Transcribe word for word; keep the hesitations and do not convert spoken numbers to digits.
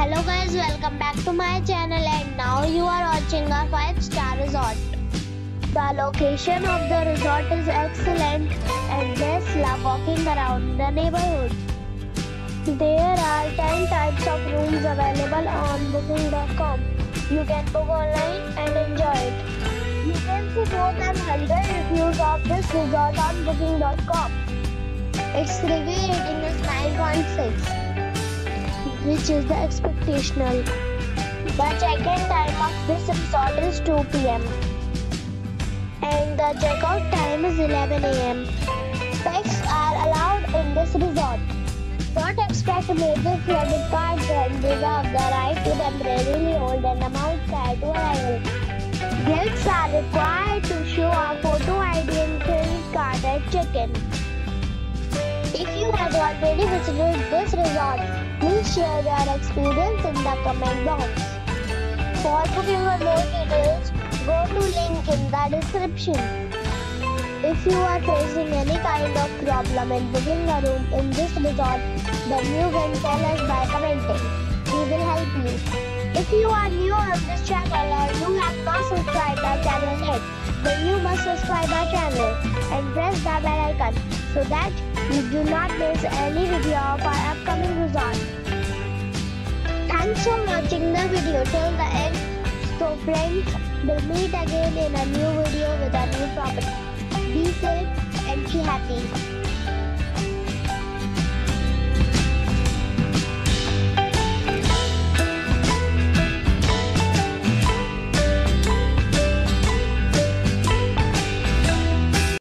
Hello guys, welcome back to my channel, and now you are watching a five star resort. The location of the resort is excellent and guests love walking around the neighborhood. There are ten types of rooms available on booking dot com. You can book online and enjoy it. You can see more than one hundred reviews of this resort on booking dot com. Its review rating is nine point six. Which is the expectational. The check-in time of this resort is two p m and the check-out time is eleven a m Pets are allowed in this resort. Don't expect major credit cards and reserve the right to temporarily hold an amount prior to arrival. Guests are required to show a photo I D and credit card at check-in. If you have already visited this resort, please share your experience in the comment box. For booking or more details, go to link in the description. If you are facing any kind of problem in booking a room in this resort, then you can tell us by commenting. We will help you. If you are new on this channel or you have not subscribed our channel yet, then you must subscribe our channel and press the bell icon so that you do not miss any video of our upcoming resort. Thanks for watching the video till the end. So friends, we'll meet again in a new video with a new property. Be safe and be happy.